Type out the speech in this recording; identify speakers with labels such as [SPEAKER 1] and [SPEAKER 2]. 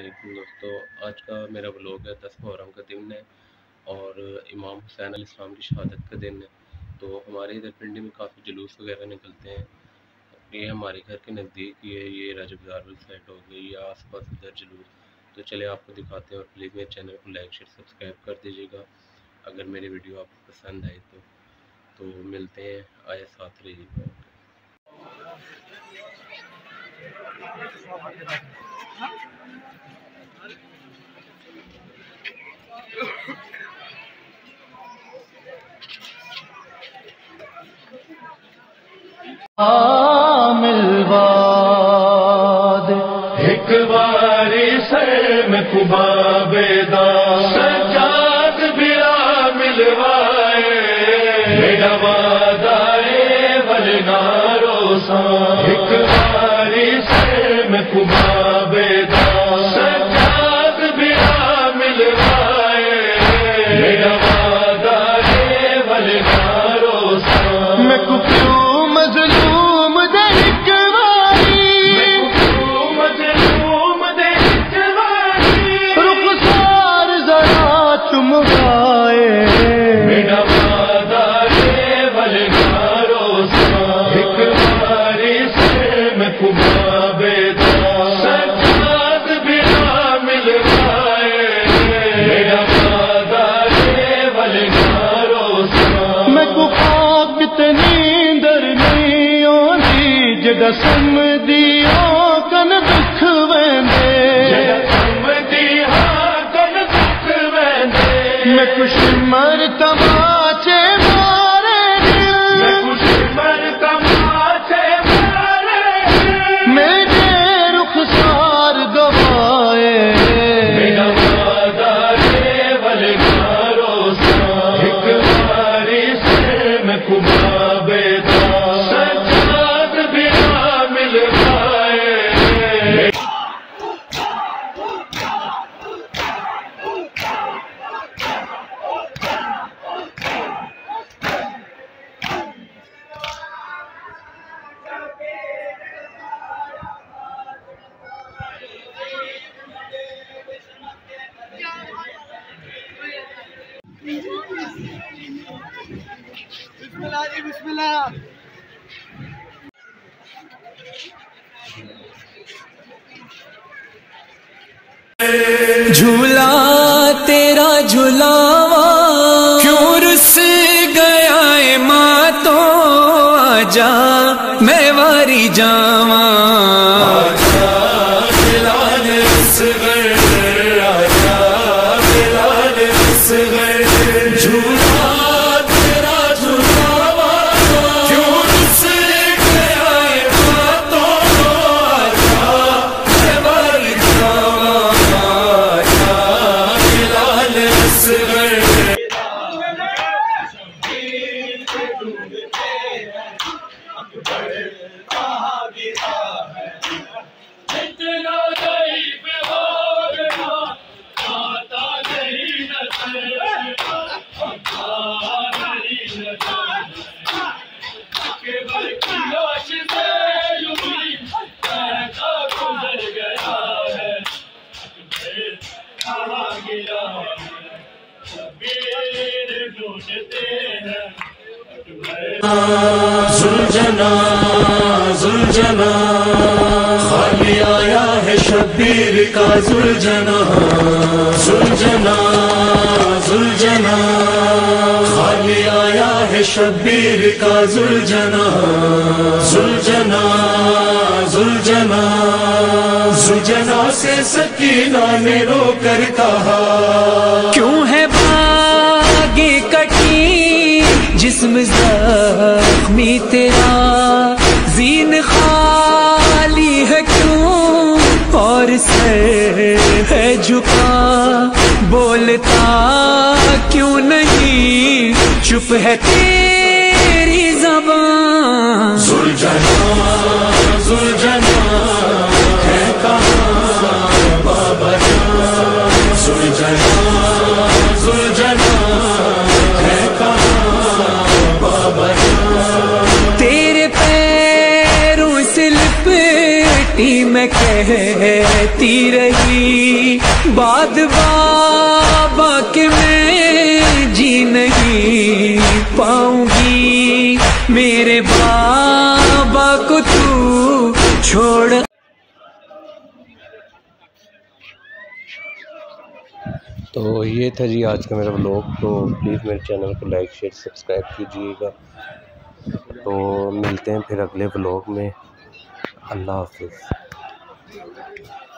[SPEAKER 1] علیکم دوستو، آج کا میرا व्लॉग ہے 10 محرم کا دن ہے اور امام حسین علیہ السلام کی شہادت کا دن ہے۔ تو ہمارے ادھر پنڈی میں کافی جلوس وغیرہ نکلتے ہیں۔ یہ ہمارے گھر کے نزدیک ہی ہے، یہ راجب زار والی سائڈ ہو گئی یا آس پاس ادھر جلوس۔ تو چلے آپ کو دکھاتے ہیں، اور پلیز میرے چینل کو لائک شیئر سبسکرائب کر دیجیے گا اگر میری ویڈیو آپ کو پسند آئے تو ملتے ہیں، آئے ساتھ رہیے گا۔
[SPEAKER 2] ملواد ایک باری سر میں کبابیدہ سجاد بلا ملوائے میرا وعدہ ولنا روساں ایک باری سر میں کبابیدہ سجاد بلا ملوائے میرا وعدہ ولنا روساں میں کیوں مظلوم رخسار ذرا چمکائے میرا وعدہ ولنا روساں ایک باری سے میں کبابیدہ سجاد بلا ملوائے میرا وعدہ ولنا روساں میں خاک کتنی درنی ہوندی جگہ سمدیوں کن دکھ ویندے میں کچھ مر تماچے مارے میں کچھ مر تماچے مارے میرے رخسار گوائے میرا وعدہ ولنا روساں ایک باری سے میں کبابیدہ سجاد بلا ملوائے بسم اللہ
[SPEAKER 3] جھولا تیرا جھلاواں کیوں رس گیا ہے ماں تو آجا میں واری جاواں
[SPEAKER 2] زلجنا زلجنا خالی آیا ہے شبیر کا زلجنا زلجنا زلجنا خالی آیا ہے شبیر کا زلجنا زلجنا زلجنا زلجنا سے سکینہ نے رو کر کہا
[SPEAKER 3] کیوں ہے باغی کٹی جسم زخمی تیرا زین خالی ہے کیوں اور سر ہے جھکا بولتا کیوں نہیں چپ ہے تیری زبان
[SPEAKER 2] زلجنا زلجنا ہے کہاں بابا جان زلجنا زلجنا ہے کہاں بابا جان
[SPEAKER 3] تیرے پیروں سے لپٹی میں کہتی رہی بعد بابا کے میں جی نہیں پاؤں گی، میرے بابا کو تو چھوڑ۔
[SPEAKER 1] تو یہ تھا جی آج کا میرا بلاگ، تو پلیز میرے چینل کو لائک شیئر سبسکرائب کیجیے گا، تو ملتے ہیں پھر اگلے بلاگ میں۔ اللہ حافظ۔